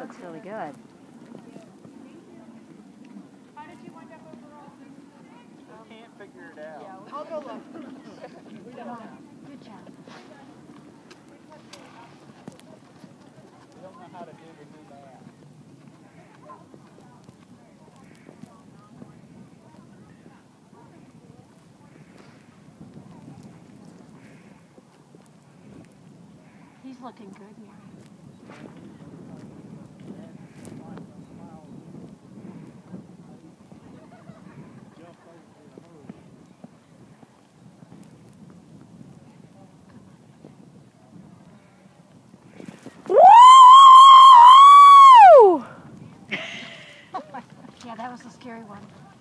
looks really good. How did you wind up overall? I can't figure it out. I'll go look. Good job. I don't know how to do the new math. He's looking good, Mary. Woo! Yeah, that was a scary one.